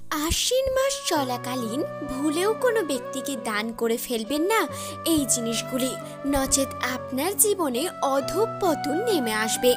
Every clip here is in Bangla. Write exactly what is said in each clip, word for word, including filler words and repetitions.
আশ্বিন মাস চলাকালীন ভুলেও কোনো ব্যক্তিকে দান করে ফেলবেন না এই জিনিসগুলি, নচেত আপনার জীবনে অধঃপতন নেমে আসবে।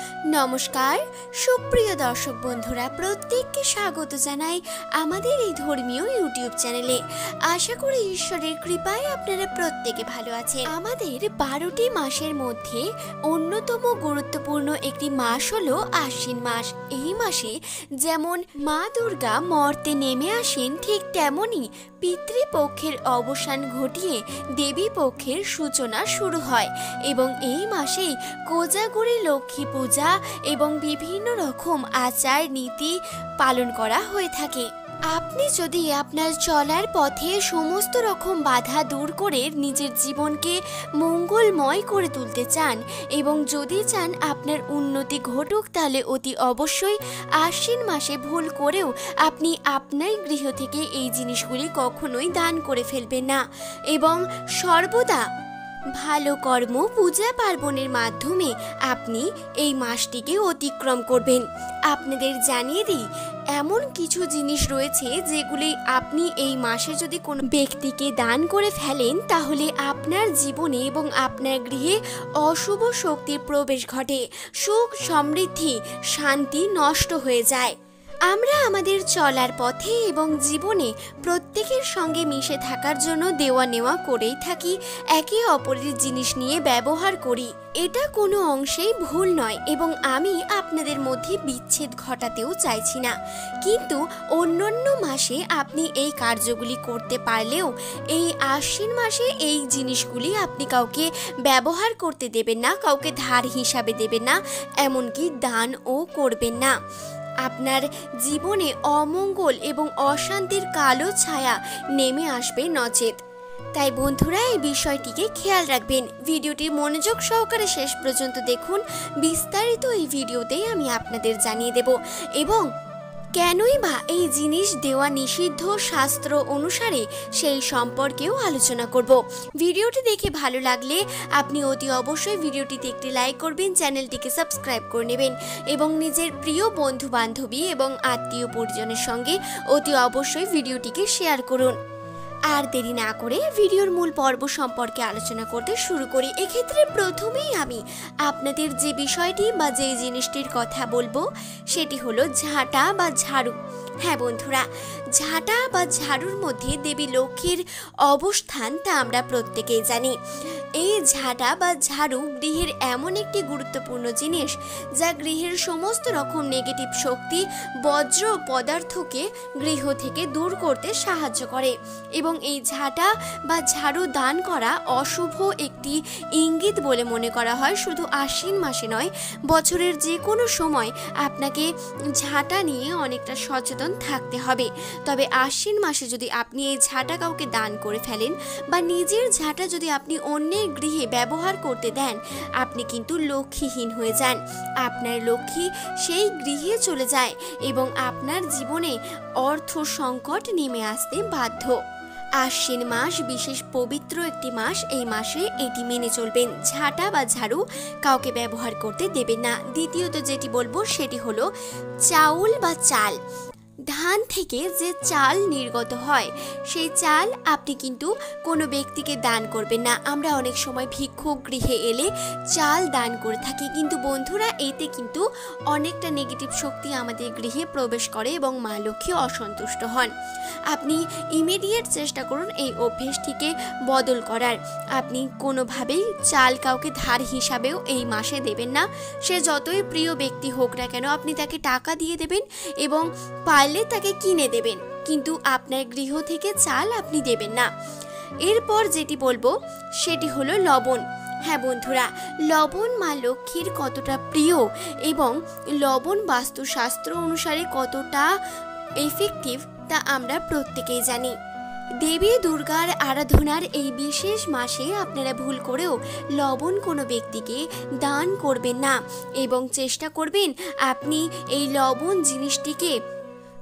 নমস্কার সুপ্রিয় দর্শক বন্ধুরা, প্রত্যেককে স্বাগত জানাই আমাদের এই ধর্মীয় ইউটিউব চ্যানেলে। আশা করি ঈশ্বরের কৃপায় আপনারা প্রত্যেকে ভালো আছেন। আমাদের বারোটি মাসের মধ্যে অন্যতম গুরুত্বপূর্ণ একটি মাস হলো আশ্বিন মাস। এই মাসে যেমন মা দুর্গা মর্তে নেমে আসেন, ঠিক তেমনই পিতৃপক্ষের অবসান ঘটিয়ে দেবী পক্ষের সূচনা শুরু হয় এবং এই মাসেই কোজাগরী লক্ষ্মী পূজা এবং বিভিন্ন রকম আচার নীতি পালন করা হয়ে থাকে। আপনি যদি আপনার চলার পথে সমস্ত রকম বাধা দূর করে নিজের জীবনকে মঙ্গলময় করে তুলতে চান এবং যদি চান আপনার উন্নতি ঘটুক, তাহলে অতি অবশ্যই আশ্বিন মাসে ভুল করেও আপনি আপনার গৃহ থেকে এই জিনিসগুলি কখনোই দান করে ফেলবেন না এবং সর্বদা ভালো কর্ম পূজা পার্বণের মাধ্যমে আপনি এই মাসটিকে অতিক্রম করবেন। আপনাদের জানিয়ে দিই, এমন কিছু জিনিস রয়েছে যেগুলি আপনি এই মাসে যদি কোনো ব্যক্তিকে দান করে ফেলেন, তাহলে আপনার জীবনে এবং আপনার গৃহে অশুভ শক্তির প্রবেশ ঘটে, সুখ সমৃদ্ধি শান্তি নষ্ট হয়ে যায়। আমরা আমাদের চলার পথে এবং জীবনে প্রত্যেকের সঙ্গে মিশে থাকার জন্য দেওয়া নেওয়া করেই থাকি, একে অপরের জিনিস নিয়ে ব্যবহার করি। এটা কোনো অংশেই ভুল নয় এবং আমি আপনাদের মধ্যে বিচ্ছেদ ঘটাতেও চাইছি না, কিন্তু অন্যান্য মাসে আপনি এই কার্যগুলি করতে পারলেও এই আশ্বিন মাসে এই জিনিসগুলি আপনি কাউকে ব্যবহার করতে দেবেন না, কাউকে ধার হিসাবে দেবেন না, এমনকি দানও করবেন না। আপনার জীবনে অমঙ্গল এবং অশান্তির কালো ছায়া নেমে আসবে নচেত। তাই বন্ধুরা, এই বিষয়টিকে খেয়াল রাখবেন। ভিডিওটি মনোযোগ সহকারে শেষ পর্যন্ত দেখুন, বিস্তারিত এই ভিডিওতেই আমি আপনাদের জানিয়ে দেব এবং কেনই বা এই জিনিস দেওয়া নিষিদ্ধ শাস্ত্র অনুসারে সেই সম্পর্কেও আলোচনা করব। ভিডিওটি দেখে ভালো লাগলে আপনি অতি অবশ্যই ভিডিওটিতে একটি লাইক করবেন, চ্যানেলটিকে সাবস্ক্রাইব করে নেবেন এবং নিজের প্রিয় বন্ধু বান্ধবী এবং আত্মীয় পরিজনের সঙ্গে অতি অবশ্যই ভিডিওটিকে শেয়ার করুন। আর দেরি না করে ভিডিওর মূল পর্ব সম্পর্কে আলোচনা করতে শুরু করি। এক্ষেত্রে প্রথমেই আমি আপনাদের যে বিষয়টি বা যে জিনিসটির কথা বলবো সেটি হলো ঝাঁটা বা ঝাড়ু। হ্যাঁ বন্ধুরা, ঝাঁটা বা ঝাড়ুর মধ্যে দেবী লক্ষ্মীর অবস্থান তা আমরা প্রত্যেকেই জানি। এই ঝাঁটা বা ঝাড়ু গৃহের এমন একটি গুরুত্বপূর্ণ জিনিস যা গৃহের সমস্ত রকম নেগেটিভ শক্তি বজ্র পদার্থকে গৃহ থেকে দূর করতে সাহায্য করে এবং এই ঝাঁটা বা ঝাড়ু দান করা অশুভ একটি ইঙ্গিত বলে মনে করা হয়। শুধু আশ্বিন মাসে নয়, বছরের যে কোনো সময় আপনাকে ঝাঁটা নিয়ে অনেকটা সচেতন থাকতে হবে। তবে আশ্বিন মাসে যদি আপনি এই ঝাঁটা কাউকে দান করে ফেলেন বা নিজের ঝাঁটা যদি আপনি অন্যের গৃহে ব্যবহার করতে দেন, আপনি কিন্তু লক্ষ্মীহীন হয়ে যান। আপনার লক্ষ্মী সেই গৃহে চলে যায় এবং আপনার জীবনে অর্থ সংকট নেমে আসতে বাধ্য। আশ্বিন মাস বিশেষ পবিত্র একটি মাস। এই মাসে এটি মেনে চলবেন, ঝাঁটা বা ঝাড়ু কাউকে ব্যবহার করতে দেবেন না। দ্বিতীয়ত যেটি বলবো সেটি হলো চাউল বা চাল। ধান থেকে যে চাল নির্গত হয় সেই চাল আপনি কিন্তু কোনো ব্যক্তিকে দান করবেন না। আমরা অনেক সময় ভিক্ষুক গৃহে এলে চাল দান করে থাকি, কিন্তু বন্ধুরা এতে কিন্তু অনেকটা নেগেটিভ শক্তি আমাদের গৃহে প্রবেশ করে এবং মা লক্ষ্মী অসন্তুষ্ট হন। আপনি ইমিডিয়েট চেষ্টা করুন এই অভ্যেসটিকে বদল করার। আপনি কোনোভাবেই চাল কাউকে ধার হিসাবেও এই মাসে দেবেন না। সে যতই প্রিয় ব্যক্তি হোক না কেন, আপনি তাকে টাকা দিয়ে দেবেন এবং পারলে তাকে কিনে দেবেন, কিন্তু আপনার গৃহ থেকে চাল আপনি দেবেন না। এরপর যেটি বলবো সেটি হলো লবণ। হ্যাঁ বন্ধুরা, লবণ মা লক্ষ্মীর কতটা প্রিয় এবং লবণ বাস্তুশাস্ত্র অনুসারে কতটা এফেক্টিভ তা আমরা প্রত্যেকেই জানি। দেবী দুর্গার আরাধনার এই বিশেষ মাসে আপনারা ভুল করেও লবণ কোনো ব্যক্তিকে দান করবেন না এবং চেষ্টা করবেন আপনি এই লবণ জিনিসটিকে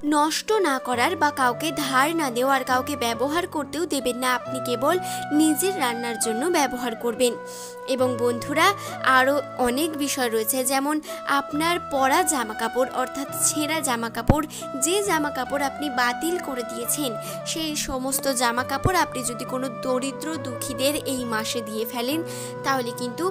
নষ্ট না করার বা কাউকে ধার না দেওয়ার, কাউকে ব্যবহার করতেও দেবেন না। আপনি কেবল নিজের রান্নার জন্য ব্যবহার করবেন। এবং বন্ধুরা, আরও অনেক বিষয় রয়েছে, যেমন আপনার পরা জামা কাপড় অর্থাৎ ছেঁড়া জামা কাপড়, যে জামা কাপড় আপনি বাতিল করে দিয়েছেন, সেই সমস্ত জামা কাপড় আপনি যদি কোনো দরিদ্র দুঃখীদের এই মাসে দিয়ে ফেলেন, তাহলে কিন্তু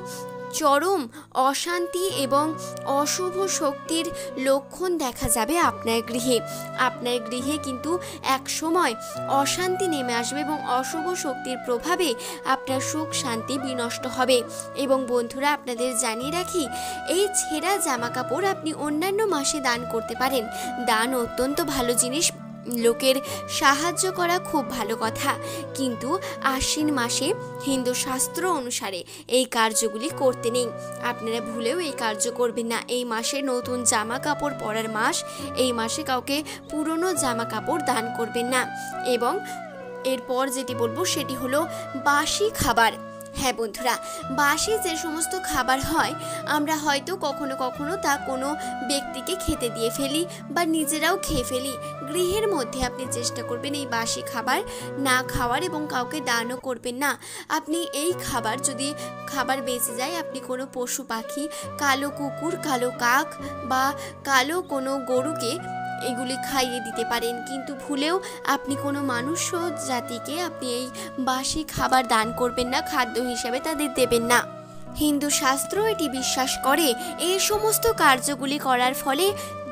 চরম অশান্তি এবং অশুভ শক্তির লক্ষণ দেখা যাবে আপনার গৃহে। আপনার গৃহে কিন্তু এক সময় অশান্তি নেমে আসবে এবং অশুভ শক্তির প্রভাবে আপনার সুখ শান্তি বিনষ্ট হবে। এবং বন্ধুরা, আপনাদের জানিয়ে রাখি, এই ছেঁড়া জামা কাপড় আপনি অন্যান্য মাসে দান করতে পারেন। দান অত্যন্ত ভালো জিনিস, লোকের সাহায্য করা খুব ভালো কথা, কিন্তু আশ্বিন মাসে হিন্দু শাস্ত্র অনুসারে এই কার্যগুলি করতে নেই। আপনারা ভুলেও এই কার্য করবেন না। এই মাসে নতুন জামা কাপড় পরার মাস, এই মাসে কাউকে পুরনো জামা কাপড় দান করবেন না। এবং এরপর যেটি বলবো সেটি হলো বাসি খাবার। হ্যাঁ বন্ধুরা, বাসি যে সমস্ত খাবার হয়, আমরা হয়তো কখনো কখনো তা কোনো ব্যক্তিকে খেতে দিয়ে ফেলি বা নিজেরাও খেয়ে ফেলি। গৃহের মধ্যে আপনি চেষ্টা করবেন এই বাসি খাবার না খাওয়ার এবং কাউকে দানও করবেন না। আপনি এই খাবার যদি খাবার বেঁচে যায়, আপনি কোনো পশু পাখি, কালো কুকুর, কালো কাক বা কালো কোনো গরুকে এগুলি খাইয়ে দিতে পারেন, কিন্তু ভুলেও আপনি কোনো মানুষ জাতিকে আপনি এই বাসি খাবার দান করবেন না, খাদ্য হিসেবে তাদের দেবেন না। হিন্দু শাস্ত্র এটি বিশ্বাস করে, এই সমস্ত কার্যগুলি করার ফলে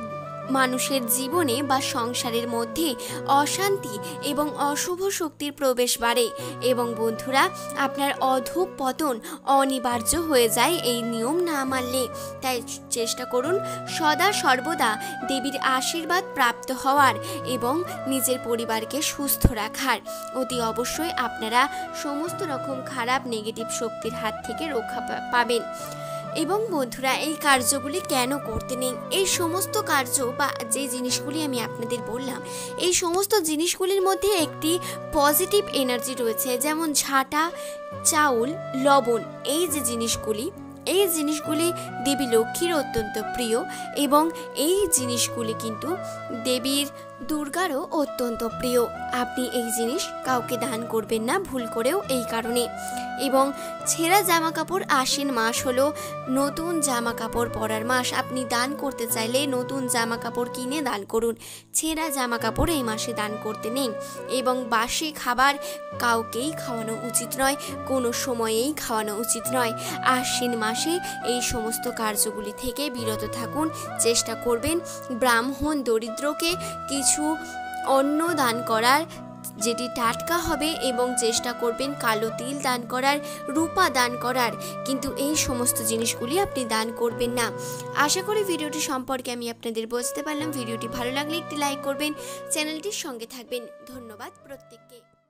মানুষের জীবনে বা সংসারের মধ্যে অশান্তি এবং অশুভ শক্তির প্রবেশ বাড়ে। এবং বন্ধুরা, আপনার অধঃপতন অনিবার্য হয়ে যায় এই নিয়ম না মানলে। তাই চেষ্টা করুন সদা সর্বদা দেবীর আশীর্বাদ প্রাপ্ত হওয়ার এবং নিজের পরিবারকে সুস্থ রাখার। অতি অবশ্যই আপনারা সমস্ত রকম খারাপ নেগেটিভ শক্তির হাত থেকে রক্ষা পাবেন। এবং বন্ধুরা, এই কার্যগুলি কেন করতে নেই? এই সমস্ত কার্য বা যে জিনিসগুলি আমি আপনাদের বললাম, এই সমস্ত জিনিসগুলির মধ্যে একটি পজিটিভ এনার্জি রয়েছে, যেমন ঝাঁটা, চাউল, লবণ। এই যে জিনিসগুলি, এই জিনিসগুলি দেবী লক্ষ্মীর অত্যন্ত প্রিয় এবং এই জিনিসগুলি কিন্তু দেবীর দুর্গারও অত্যন্ত প্রিয়। আপনি এই জিনিস কাউকে দান করবেন না ভুল করেও, এই কারণে। এবং ছেঁড়া জামা কাপড়, আশ্বিন মাস হলো নতুন জামা কাপড় পরার মাস। আপনি দান করতে চাইলে নতুন জামা কাপড় কিনে দান করুন, ছেঁড়া জামা কাপড় এই মাসে দান করতে নেই। এবং বাসি খাবার কাউকেই খাওয়ানো উচিত নয়, কোনো সময়েই খাওয়ানো উচিত নয়। আশ্বিন মাসে এই সমস্ত কার্যগুলি থেকে বিরত থাকুন। চেষ্টা করবেন ব্রাহ্মণ দরিদ্রকে কিছু অন্ন দান করার, যেটি টাটকা হবে, এবং চেষ্টা করবেন কালো তিল দান করার, রূপা দান করার, কিন্তু এই সমস্ত জিনিসগুলি আপনি দান করবেন না। আশা করি ভিডিওটি সম্পর্কে আমি আপনাদের বুঝতে পারলাম। ভিডিওটি ভালো লাগলে একটি লাইক করবেন, চ্যানেলটির সঙ্গে থাকবেন। ধন্যবাদ প্রত্যেককে।